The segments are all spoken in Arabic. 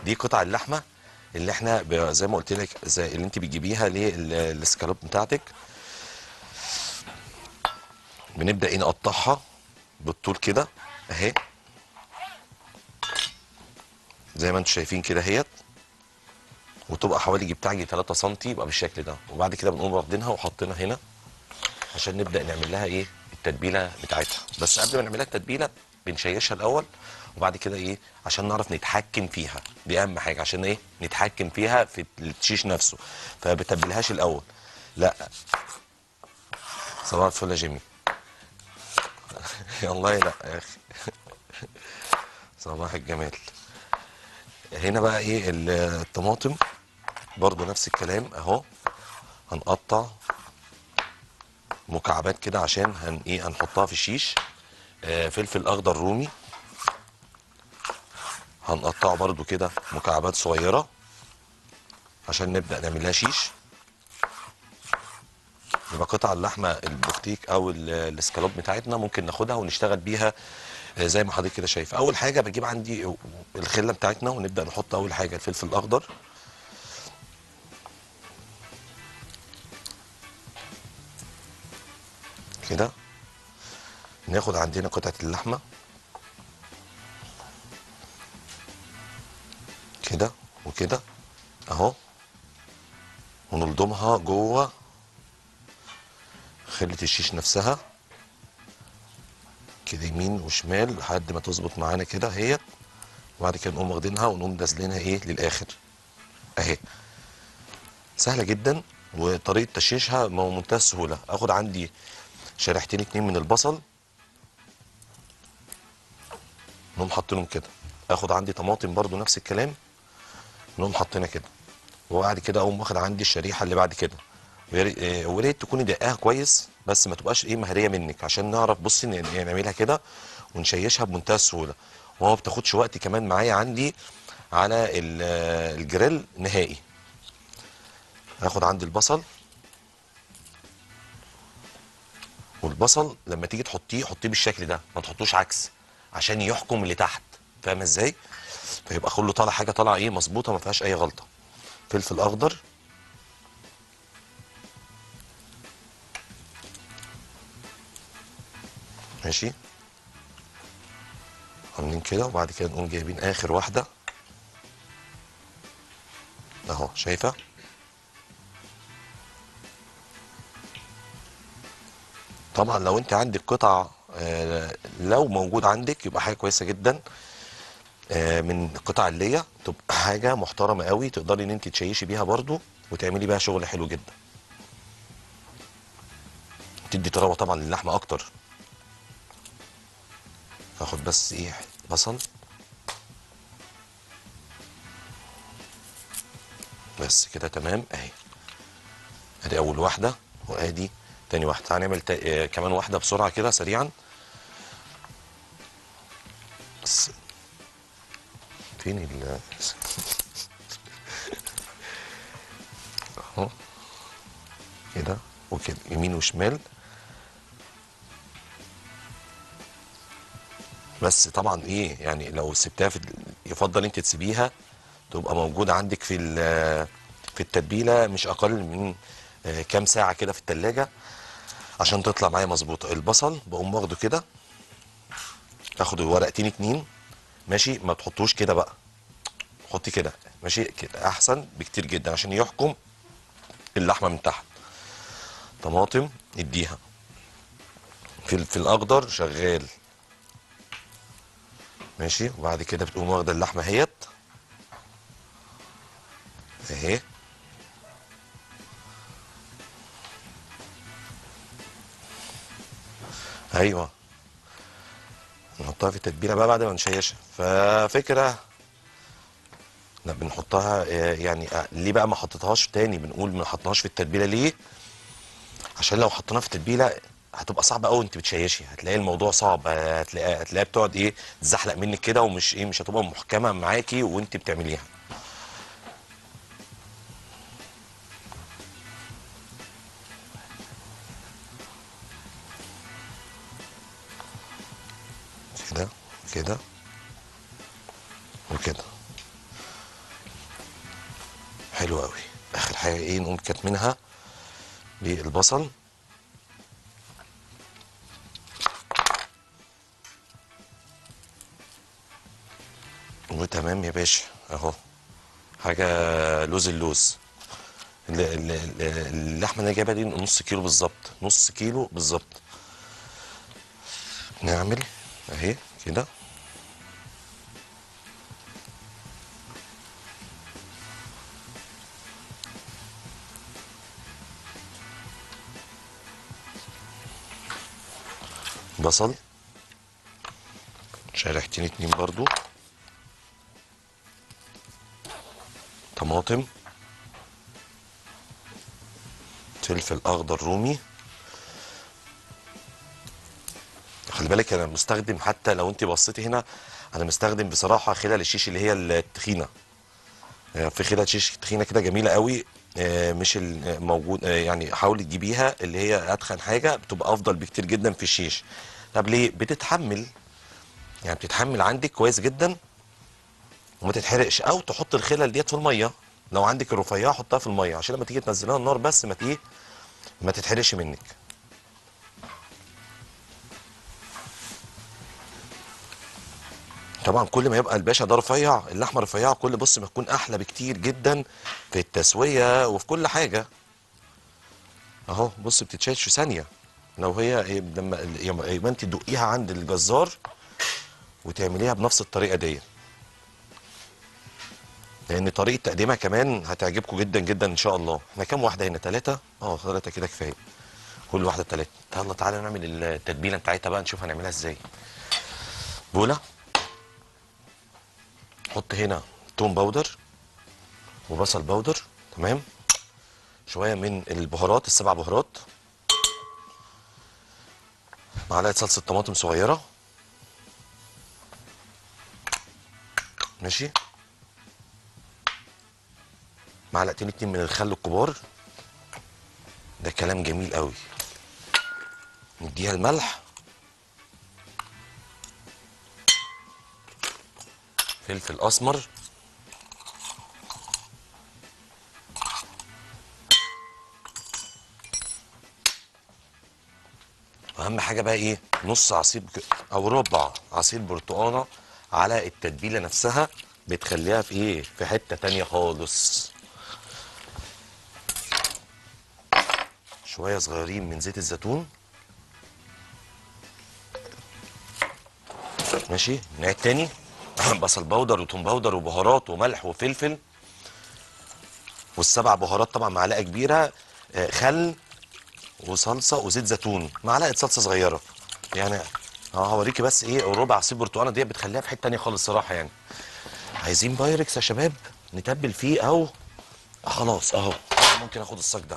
دي قطع اللحمه اللي احنا زي ما قلت لك، زي اللي انت بتجيبيها للسكالوب بتاعتك. بنبدا ايه نقطعها بالطول كده اهي، زي ما انتم شايفين كده اهيت، وتبقى حوالي بتاعي 3 سم، يبقى بالشكل ده. وبعد كده بنقوم واخدينها وحاطينها هنا عشان نبدا نعمل لها ايه التتبيله بتاعتها. بس قبل ما نعمل لها التتبيله بنشيشها الاول، وبعد كده ايه عشان نعرف نتحكم فيها. دي اهم حاجه، عشان ايه نتحكم فيها في الشيش نفسه. فبتبلهاش الاول، لا. صباح الفل يا جيمي. والله لا يا اخي. صباح الجمال. هنا بقى ايه الطماطم برضو نفس الكلام اهو. هنقطع مكعبات كده عشان ايه هنحطها في الشيش. فلفل اخضر رومي هنقطعه برضو كده مكعبات صغيره عشان نبدا نعمل لها شيش. يبقى قطع اللحمه البفتيك او الاسكالوب بتاعتنا ممكن ناخدها ونشتغل بيها. زي ما حضرتك كده شايف، اول حاجه بجيب عندي الخله بتاعتنا ونبدا نحط اول حاجه الفلفل الاخضر كده. ناخد عندنا قطعه اللحمه كده وكده اهو، ونلضمها جوه خله الشيش نفسها كده، يمين وشمال لحد ما تظبط معانا كده اهيت. وبعد كده نقوم واخدينها ونقوم دازلينها ايه للاخر اهي. سهله جدا، وطريقه تشيشها منتهى السهوله. اخد عندي شريحتين اتنين من البصل، نقوم حاطينهم كده. اخد عندي طماطم برضو نفس الكلام، نقوم حاطينها كده. وبعد كده اقوم واخد عندي الشريحه اللي بعد كده. ويا ريت تكوني دقاها كويس، بس ما تبقاش ايه مهريه منك، عشان نعرف بصي نعملها كده ونشيشها بمنتهى السهوله. وما بتاخدش وقت كمان معايا عندي على الجريل نهائي. هاخد عندي البصل، والبصل لما تيجي تحطيه حطيه بالشكل ده، ما تحطوش عكس عشان يحكم اللي تحت. فاهمه ازاي؟ فيبقى كله طالع حاجه طالعه ايه مظبوطه، ما فيهاش اي غلطه. فلفل اخضر ماشي، عاملين كده. وبعد كده نقوم جايبين اخر واحده اهو، شايفه؟ طبعا لو انت عندك قطع لو موجود عندك يبقى حاجه كويسه جدا. من القطع اللي هي تبقى حاجه محترمه قوي، تقدري ان انت تشيشي بيها برضو وتعملي بيها شغل حلو جدا. تدي طراوه طبعا للحمه اكتر. هاخد بس ايه بصل بس كده تمام اهي. ادي اول واحده، وادي تاني واحده. هنعمل كمان واحده بسرعه كده سريعا. بس فين اهو كده وكده، يمين وشمال. بس طبعا ايه يعني لو سبتها يفضل انت تسيبيها تبقى موجوده عندك في التتبيله مش اقل من كام ساعه كده في التلاجة عشان تطلع معايا مظبوطه. البصل بقوم واخده كده، اخد ورقتين اتنين ماشي. ما تحطوش كده بقى، حطي كده ماشي، كده احسن بكتير جدا عشان يحكم اللحمه من تحت. طماطم اديها، فلفل اخضر شغال ماشي. وبعد كده بتقوم واخده اللحمه اهيت اهي. ايوه، نحطها في التتبيله بقى بعد ما نشيشها. ففكره لا بنحطها يعني ليه بقى ما حطيتهاش تاني؟ بنقول ما حطيناهاش في التتبيله ليه؟ عشان لو حطيناها في التتبيله هتبقى صعبه قوي انت بتشيشي، هتلاقي الموضوع صعب. هتلاقيها بتقعد ايه تزحلق منك كده، ومش ايه مش هتبقى محكمه معاكي وانت بتعمليها كده كده وكده. حلو قوي. اخر حاجه ايه، نقوم كاتمينها بالبصل. وتمام يا باشا اهو. حاجه لوز اللوز. اللحمه اللي انا جايبها دي نص كيلو بالظبط، نص كيلو بالظبط. نعمل اهي كده. بصل شريحتين اتنين برضو. طماطم. فلفل اخضر رومي. خلي بالك انا مستخدم، حتى لو انت بصيتي هنا انا مستخدم بصراحه خلال الشيش اللي هي التخينه. في خلال شيش تخينه كده جميله قوي. مش موجود، يعني حاولي تجيبيها اللي هي اتخن حاجه، بتبقى افضل بكتير جدا في الشيش. طب ليه؟ بتتحمل، يعني بتتحمل عندك كويس جدا وما تتحرقش. او تحط الخلل ديت في الميه، لو عندك الرفيعه حطها في الميه عشان لما تيجي تنزلها النار بس ما ايه، ما تتحرقش منك. طبعا كل ما يبقى الباشا ده رفيع، اللحمه رفيعه، كل بص ما تكون احلى بكتير جدا في التسويه وفي كل حاجه. اهو بص بتتشال في ثانيه. لو هي لما يبقى انت تدقيها عند الجزار وتعمليها بنفس الطريقه دي، لان طريقه تقديمها كمان هتعجبكم جدا جدا ان شاء الله. احنا كام واحده هنا؟ ثلاثه. اه ثلاثه كده كفايه، كل واحده ثلاثه. يلا تعالى نعمل التتبيله بتاعتها بقى، نشوف هنعملها ازاي. بوله، حط هنا توم باودر وبصل باودر، تمام. شويه من البهارات، السبع بهارات. معلقه صلصه طماطم صغيره، ماشي. معلقتين اتنين من الخل الكبار. ده كلام جميل قوي. نديها الملح، فلفل اسمر، اهم حاجه بقى ايه، نص عصير او ربع عصير برتقانه على التتبيله نفسها، بتخليها في ايه، في حته تانية خالص. شويه صغيرين من زيت الزيتون، ماشي. نعيد تاني. بصل باودر وتوم باودر وبهارات وملح وفلفل، والسبع بهارات طبعا معلقه كبيره. خل وصلصه وزيت زيتون، معلقه صلصه صغيره يعني. هوريكي بس ايه، الربع عصير برتقانه دي بتخليها في حته تانية خالص صراحه يعني. عايزين بايركس يا شباب نتبل فيه، او خلاص اهو ممكن اخد الصاج ده.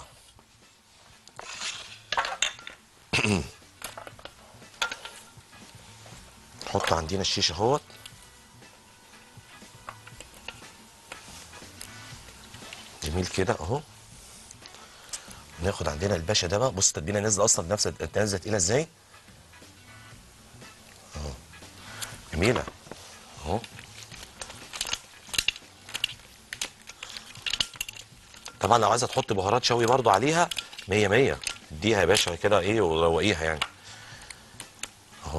نحط عندنا الشيش اهوت، جميل كده اهو. ناخد عندنا الباشا ده بقى، بص التتبيله نازله اصلا بنفس نازله تقيله ازاي، جميله اهو. طبعا لو عايزه تحط بهارات شوي برضو عليها، مية مية، اديها يا باشا كده ايه وروقيها يعني اهو.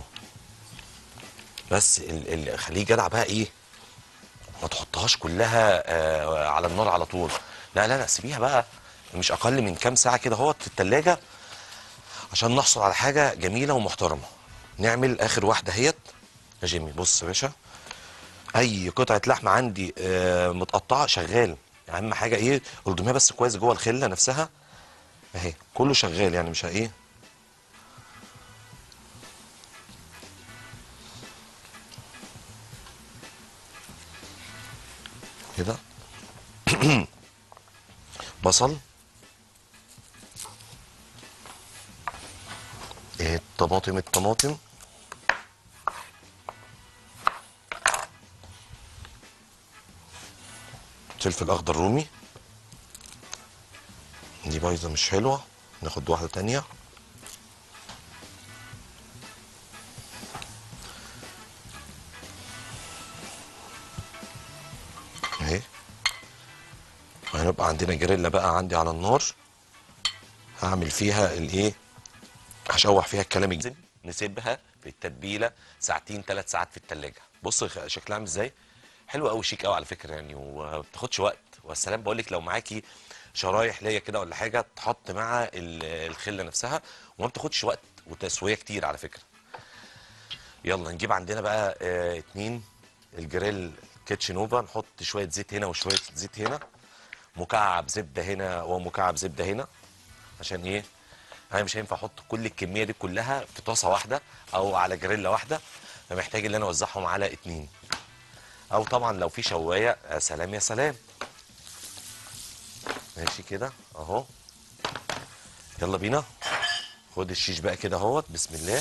بس خليه جدع بقى ايه، ما تحطهاش كلها على النار على طول. لا لا لا، سيبيها بقى مش اقل من كام ساعه كده اهوت في التلاجة، عشان نحصل على حاجه جميله ومحترمه. نعمل اخر واحده اهيت يا جيمي. بص يا باشا، اي قطعه لحمه عندي متقطعه شغال، اهم حاجه ايه، اردميها بس كويس جوه الخله نفسها اهي، كله شغال يعني مش ايه كده. بصل، الطماطم، فلفل اخضر رومي. دي بايظه مش حلوه، ناخد واحده تانية اهي. هنبقى عندنا جريلا بقى عندي على النار، هعمل فيها الايه، هشوح فيها الكلام الجزم. نسيبها في التتبيله ساعتين 3 ساعات في التلاجة. بص شكلها عامل ازاي، حلو قوي، شيك قوي على فكره يعني، وما بتاخدش وقت. والسلام بقول لك لو معاكي شرايح ليا كده ولا حاجه تحط مع الخله نفسها، وما بتاخدش وقت وتسويه كتير على فكره. يلا نجيب عندنا بقى اتنين الجريل كيتشنوفا، نحط شويه زيت هنا وشويه زيت هنا، مكعب زبده هنا ومكعب زبده هنا. عشان ايه؟ انا مش هينفع احط كل الكميه دي كلها في طاسه واحده او على جريلا واحده، فمحتاج ان انا اوزعهم على اتنين. او طبعا لو في شوايه يا سلام يا سلام. ماشي كده اهو. يلا بينا، خد الشيش بقى كده اهوت، بسم الله.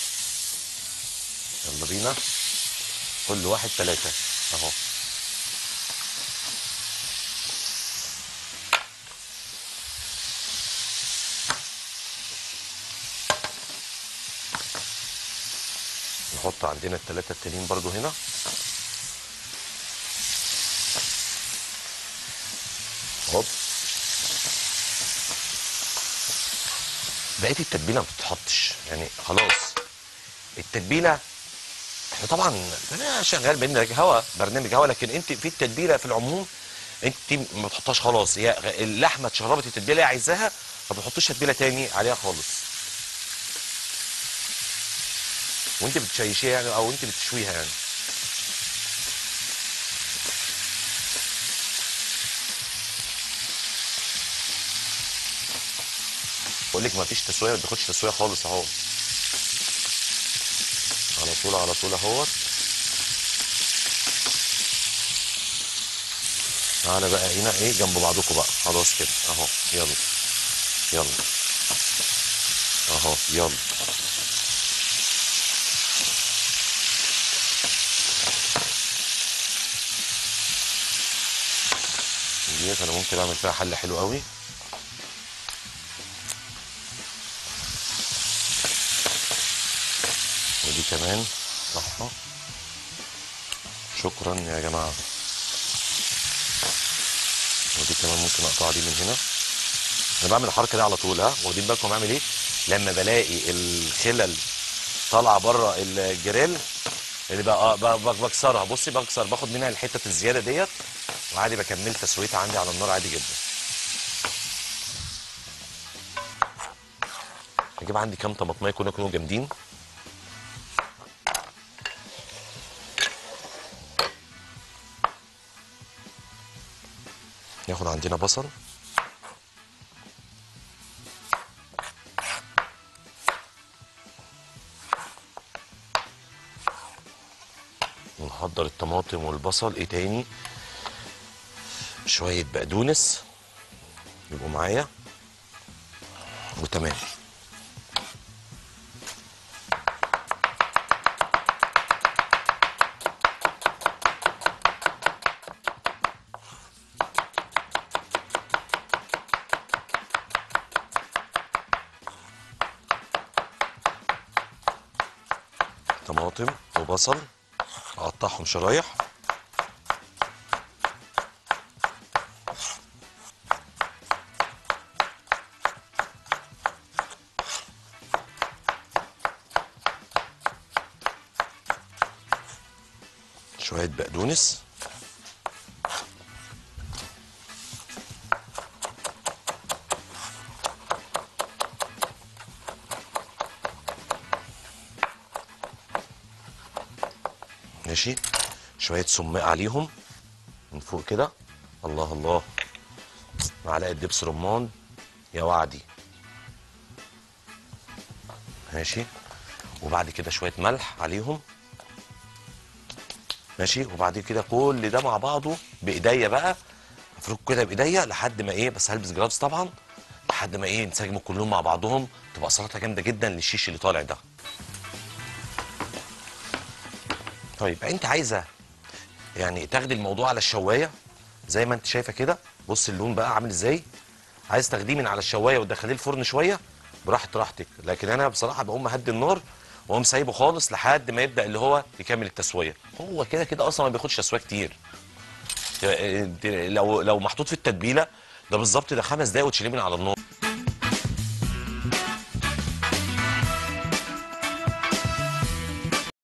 يلا بينا، كل واحد 3 اهو. نحط عندنا ال3 التانيين برضو هنا. هوب. بقيت التتبيله ما بتتحطش يعني خلاص. التتبيله احنا طبعا انا شغال برنامج هوا، لكن انت في التتبيله في العموم انت ما بتحطهاش خلاص. هي اللحمه اتشربت التتبيله اللي هي عايزاها، ما بتحطوش تتبيله تاني عليها خالص. وانت بتشيشيها يعني او انت بتشويها يعني. بقول لك ما فيش تسويه، ما بتاخدش تسويه خالص اهو. على طول على طول اهوت. تعالى بقى هنا ايه جنب بعضكم بقى، خلاص كده اهو. يلا يلا اهو يلا. ديت انا ممكن اعمل فيها حل حلو قوي. ودي كمان صح. شكرا يا جماعه. ودي كمان ممكن اقطعها دي من هنا. انا بعمل الحركه دي على طول، ها واخدين بالكم اعمل ايه؟ لما بلاقي الخلل طالعه بره الجريل اللي بقى بكسرها. بصي بكسر، باخد منها الحته الزياده ديت، وعادي بكمل تسويتها عندي على النار عادي جدا. هجيب عندي كام طماطميه يكونوا جامدين. ناخد عندنا بصل، ونحضر الطماطم والبصل. ايه تاني؟ شويه بقدونس يبقوا معايا وتمام. طماطم وبصل اقطعهم شرايح. شويه بقدونس، ماشي. شويه سماق عليهم من فوق كده، الله الله. معلقه دبس رمان يا وعدي، ماشي. وبعد كده شويه ملح عليهم، ماشي. وبعد كده كل ده مع بعضه بايديا بقى، افرك كده بايديا لحد ما ايه، بس هلبس جرافز طبعا، لحد ما ايه ينسجموا كلهم مع بعضهم. تبقى سلطه جامده جدا للشيش اللي طالع ده. طيب انت عايزه يعني تاخدي الموضوع على الشوايه زي ما انت شايفه كده، بص اللون بقى عامل ازاي. عايز تاخديه من على الشوايه وتدخليه الفرن شويه، براحتك. لكن انا بصراحه بقوم مهدي النار واقوم سايبه خالص لحد ما يبدا اللي هو يكمل التسويه. هو كده كده اصلا ما بياخدش تسويه كتير. لو محطوط في التتبيله ده بالظبط، ده 5 دقايق وتشيليه من على النار.